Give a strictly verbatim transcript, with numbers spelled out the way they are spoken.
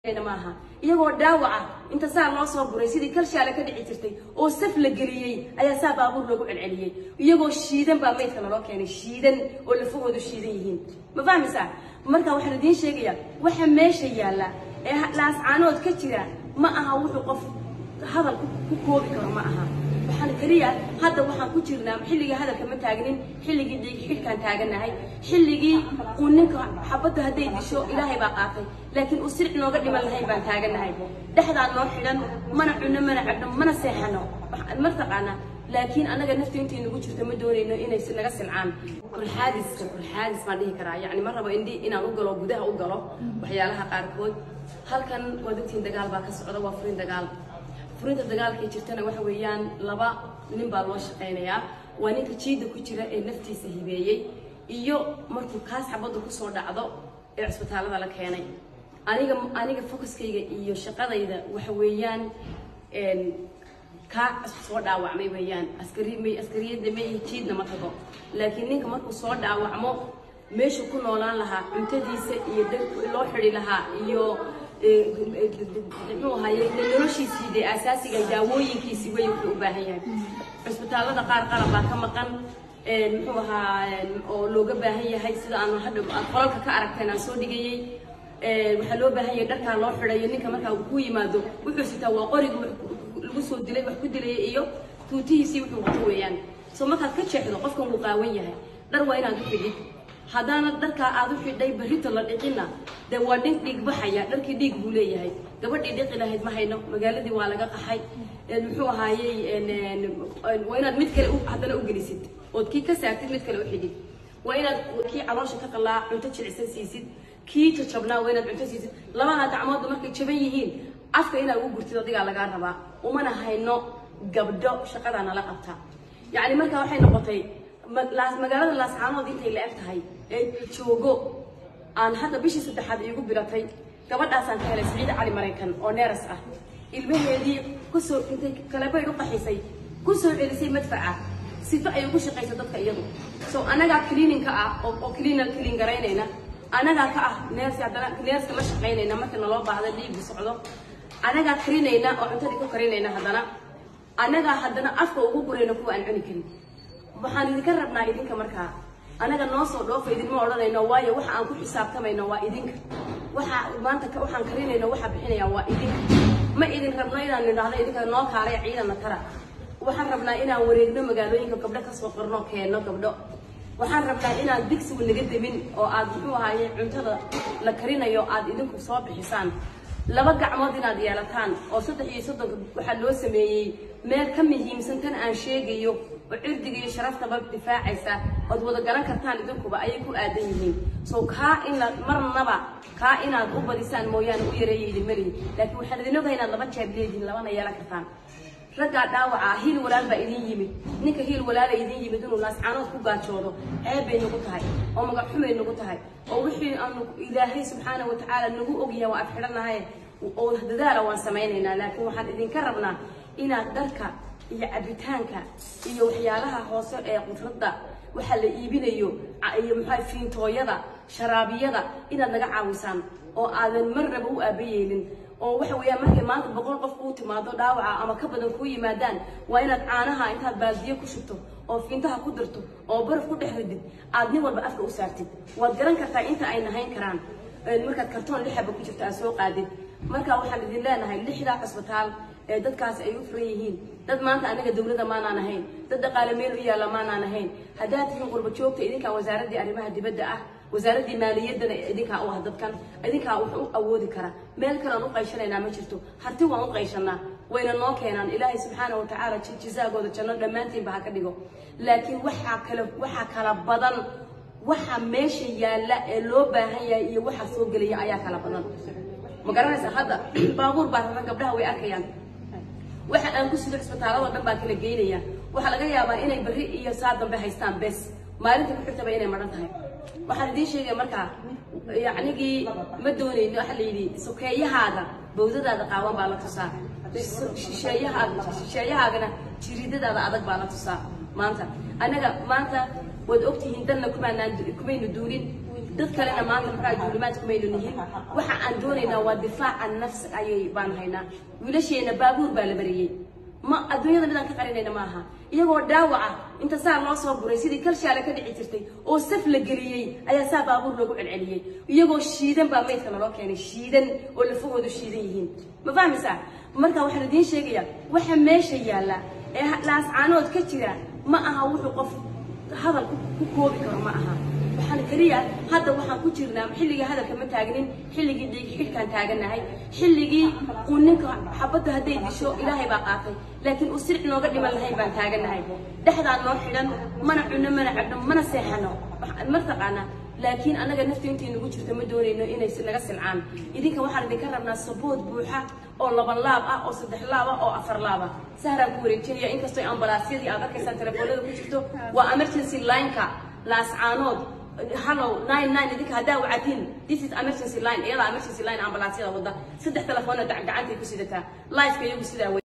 maaha iyagoo dhaawac ah inta saa loo soo guray sidii kalshaale ka dhici jirtay oo saf la geliyay ayaa saa baabuur lagu celceliyay iyagoo shiidan baa meydka loo keenay shiidan oo lafahoodu shiidan yihiin ma fahmaysaa marka waxaan idin sheegayaa waxa meesha yaala ee laas caanood ka jira ma aha wuxuu qof hadal ku koobi karo ma aha waxaan kaliya hadda waxaan ku jirnaa xilliga hadalka ma taagnin xilligii dhiig xilkaan taaganahay xilligii uu ninka xabada haday disho ilaahay baa qaatay laakiin uu sirc nooga dhiman lahayn baan taaganahay dhaxdaan noo xidhan mana cunno mana cabno mana seexano ma taqaana laakiin anaga nafteena nagu jirto ma doonayno inay si naga silcaan kul xaadis kul xaadis ma dhihi karaa yaani ma rabo indii inaan u galo gudaha u galo waxyaalaha qaarkood halkan wadagtiin dagaal baa ka socda waa furin dagaal furinta dagaalka jirtana waxa weeyaan laba nin baa loo shaqeynayaa waa ninka jiida ku jira ee naftiisa hibeeyay iyo markuu kaas xabadu ku soo dhacdo ee isbitaalada la keenay aniga aniga focuskayga iyo shaqadayda waxa weeyaan een ka soo dhaawacmay weeyaan askari may askariyada may jiidna ma tago laakiin ninka markuu soo dhaawacmo meesha ku noolaan lahaa cuntadiisa iyo dad loo xiri lahaa iyo muxuu ahaayay noloshiisii de asaasiga daawooyinkiisii way wuxuu u baahan yahay isbitaalada qaar qalab baa ka maqan muxuu ahaa oo looga baahan yahay sida aan hadda qolalka ka aragteen aan soo dhigayay waxaa loo baahan yahay dharkaa loo xidhayo ninka markaa uu ku yimaado wuxuu sitaa waa qoriga lagu soo dilay wax ku dilay iyo tuutihiisii wuxuu wato weeyaan soo markaad ka jeexdo qofkan wuu qaawan yahay dhar waa inaad u xidhid hadana dharka aad u xidhay barito la dhiqina de waa dhin dhig baxaya dharkii dhig buu leeyahay gabadhii dhiqi lahayd ma hayno magaaladii waa laga qaxay muxuu ahaayay waa inaad mid kale hadana u gelisid oo kii ka saartid mid kale u xidhid waa inaad kii caloosha ka qalaa cunto jilicsan siisid kii jajabnaa waa inaad cunto siisid labada gacmood markay jaban yihiin afka inaad ugu gurtid adiga laga rabaa umana hayno gabdho shaqadana la qabta yaani marka waxay noqotay magaalada laas caanood intay la eg tahay ee joogo aan hadda bishii saddexaad iigu biratay gabadhaasaan ka helay Saciid Cali Mareykan oo neeras ah ilmaheedii ku soo intay kala bay u qaxisay ku soo celisay madfaca sifa ay ugu shaqeysay dadka iyadu soo anaga cleaning-ka ah oo cleaner clean gareynayna anaga ka ah neers hadana neerska la shaqeynayna marka loo baahdo dhiig socdo anaga karinayna oo cuntada ku karinayna hadana anaga hadana afka ugu gureyna kuwa aan cuni karin waxaan idinka rabnaa idinka markaa anaga noo soo dhoofay idinma odhanayno waayo waxa aan ku xisaabtamayno waa idinka waxa maanta waxaan karinayno waxa bixinaya waa idinka ma idin rabno inaan nidhaahdo idinka noo kaalay ciidan tara waxaan rabnaa inaan wareegno magaalooyinka gabdho ka soo qorno keeno gabdho waxaan rabnaa inaan digsigu naga demin oo aad muxuu ahaayay cuntada la karinayo aad idinku soo bixisaan laba gacmood inaad yeelataan oo saddex iyo soddon waxa loo sameeyay meel ka muhiimsan tan aan sheegayo oo cirdiga iyo sharaftaba difaacaysa oo wada garan kartaan idinkuba ay ku aadan yihiin soo ka in la marnaba ka inaad u badisaan mooyaan u yareeyay idin mari laakiin waxaad idin ogahay inaad laba jeeb leedin labana yeelan kartaan ragga dhaawaca hiil walaal ba idin yimid ninka hiil walaal idin yimid inuu laas caanood ku gaajoodo ceeb bay nagu tahay oo magac xumay nagu tahay oo wixii aanu ilaahay subxaanahu wa ta'ala nagu ogyahay waa afxiranahay oo dadaala waan sameeynaa laakiin waxaan idin ka rabnaa inaad dharka iyo cabitaanka iyo waxyaalaha hoose ee qudradda waxa la iibinayo iyo maxay fiintooyada sharaabiyada inaad naga caawisaan oo aadan marnaba u aabayeelin oo waxa weeyaan markay maanta boqol qof ku timaado dhaawaca ama ka badan ku yimaadaan waa inaad caanaha intaad baaldiyo ku shubto oo fiintaha ku dirto oo baraf ku dhex ridid aad nin walba afka u saartid waad garan kartaa inta ay nahayn karaan markaad kartoon lixaba ku jirto aad soo qaadid marka waxaan idin leenahay lixda isbitaal ee dadkaas ay u furan yihiin dad maanta anaga dawladda ma aan ahayn dad dhaqaale meel u yaala ma aan ahayn hadaa tihiin qurba joogta idinka wasaaradda arrimaha dibadda ah wasaaradda maaliyadda idinka u ah dadkan idinka wuxuu awoodi kara meel kale aan u qayshanayna ma jirto harti waan u qayshanaa wayna noo keenaan ilaahay subxaanahu wa ta'ala jizaagooda janno dhamaantiin ba ha ka dhigo laakiin waxa kale waxa kala badan waxa meesha yaala ee loo baahan yahay iyo waxa soo galaya ayaa kala badan ma garanaysa hadda baabuur baa rag gabdhaha way arkayaan waxa aan ku soo isbitaalada dhan baa kala geynaya waxa laga yaabaa inay bari iyo saad dambe haystaan bes maalinta ku xigtaba inay maran tahay waxaan idin sheegay markaa yacnigii ma doonayno waxa la yidhi sokeeyahaaga bawdadaada qaawan baa la tusaa shisheeyahaaga shisheeyahaagana jiriidadaada adag baa la tusaa maanta anaga maanta wad ogtihiin dalna kumaanaan kumaynu duulin dad kalena maanta maxaa duulimaadku maynu nihin waxa aan doonaynaa waa difaaca nafsi ayay baan haynaa wiilasheena baabuur baa la bariyay ma adduunyada midaan ka qarinayna maaha iyagoo dhaawaca inta saa loo soo guray sidii kalshaale ka dhici jirtay oo saf la geliyay ayaa saa baabuur loogu celceliyay iyagoo shiidan baa meydka naloo keenay shiidan oo lafahoodu shiidan yihiin ma fahmaysaa marka waxaan idiin sheegayaa waxa meesha yaalla ee laascaanood ka jira ma aha wuxuu qof hadal ku koobi karo ma aha waxaan kaliya hadda waxaan ku jirnaa xilliga hadalka ma taagnin xilligii dhiig xilkaan taaganahay xilligii uu ninka xabadda hadday disho ilaahay baa qaatay laakiin uu sirc nooga dhiman lahayn baan taaganahay dhexdaan noo xidhan mana cunno mana cabno mana seexano ma taqaanaa laakiin anaga nafta intii nagu jirto ma doonayno inay naga silcaan idinka waxaan idinka rabnaa sabood buuxa oo laba laab ah oo saddex laab ah oo afar laab ah sahraan ku wareejinaya inkastoo ambalaasyadii aad arkaysaan telefoonada ku jirto waa emergency line-ka laascaanood hello nine nine idinka haddaa wacadin this is emergency line iyada emergency line ambalaasyada wada saddex telefoon gacantay ku sidataa live-ka iyagu sidaa